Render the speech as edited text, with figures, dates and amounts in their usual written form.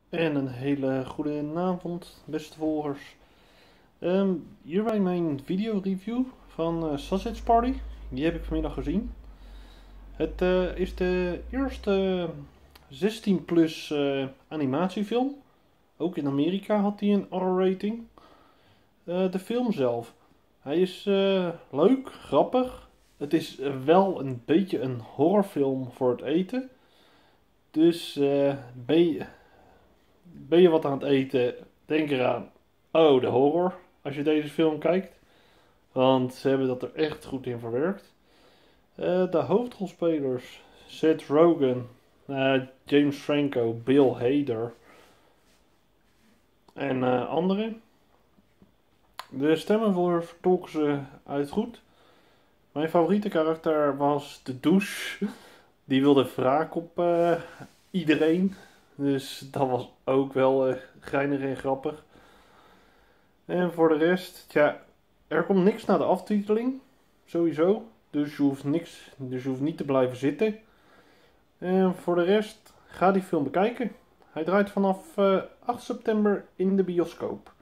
En een hele goede avond, beste volgers. Hierbij mijn video-review van Sausage Party. Die heb ik vanmiddag gezien. Het is de eerste 16-plus animatiefilm. Ook in Amerika had hij een R-rating. De film zelf. Hij is leuk, grappig. Het is wel een beetje een horrorfilm voor het eten. Dus ben je wat aan het eten, denk eraan. Oh, de horror. Als je deze film kijkt. Want ze hebben dat er echt goed in verwerkt. De hoofdrolspelers. Seth Rogen. James Franco. Bill Hader. En anderen. De stemmen vertolken ze uit goed. Mijn favoriete karakter was de douche. Die wilde wraak op iedereen. Dus dat was ook wel geinig en grappig. En voor de rest, ja, er komt niks na de aftiteling. Sowieso. Dus je hoeft niet te blijven zitten. En voor de rest, ga die film bekijken. Hij draait vanaf 8 september in de bioscoop.